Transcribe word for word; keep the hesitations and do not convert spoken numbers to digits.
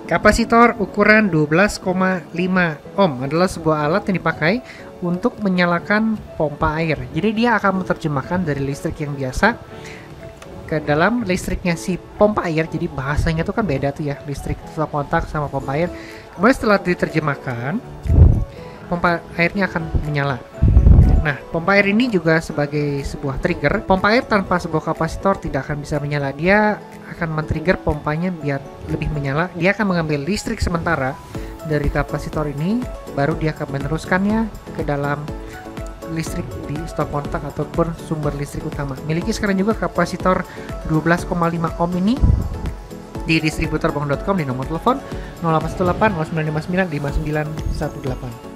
Kapasitor ukuran dua belas koma lima ohm adalah sebuah alat yang dipakai untuk menyalakan pompa air. Jadi dia akan menerjemahkan dari listrik yang biasa ke dalam listriknya si pompa air. Jadi bahasanya tuh kan beda tuh ya, listrik stop kontak sama pompa air. Kemudian setelah diterjemahkan, pompa airnya akan menyala. Nah, pompa air ini juga sebagai sebuah trigger. Pompa air tanpa sebuah kapasitor tidak akan bisa menyala. Dia akan men-trigger pompanya biar lebih menyala. Dia akan mengambil listrik sementara dari kapasitor ini, baru dia akan meneruskannya ke dalam listrik di stop kontak ataupun sumber listrik utama. Miliki sekarang juga kapasitor dua belas koma lima ohm ini di distributor bank dot com di nomor telepon nol delapan satu delapan nol sembilan lima sembilan lima sembilan satu delapan.